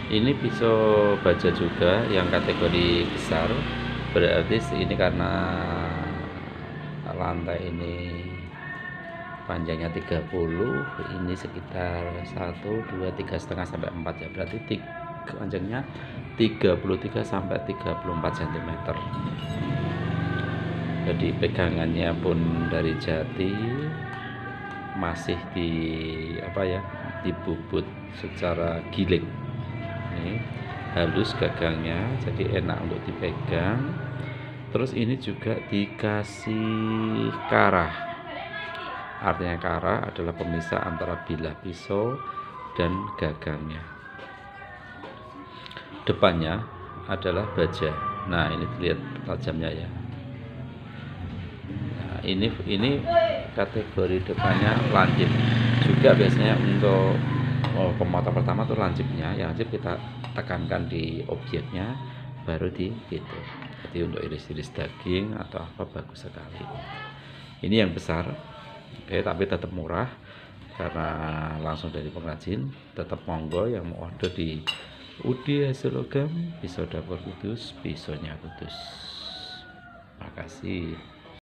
Ini pisau baja juga yang kategori besar, berarti ini karena lantai ini panjangnya 30, ini sekitar 1 2 3,5 sampai 4 ya, berarti panjangnya 33 sampai 34 cm. Jadi pegangannya pun dari jati, masih dibubut secara giling. Ini halus gagangnya, jadi enak untuk dipegang. Terus ini juga dikasih karah. Artinya karah adalah pemisah antara bilah pisau dan gagangnya. Depannya adalah baja. Nah, ini lihat tajamnya ya. Nah, ini kategori depannya lancip. Juga biasanya untuk pemotong pertama tuh lancipnya, yang lancip kita tekankan di objeknya baru di gitu. Jadi untuk iris-iris daging atau apa bagus sekali. Ini yang besar, oke, tapi tetap murah karena langsung dari pengrajin. Tetap monggo yang mau order di Udi Hasil Logam, pisau dapur Kudus, pisaunya Kudus. Makasih.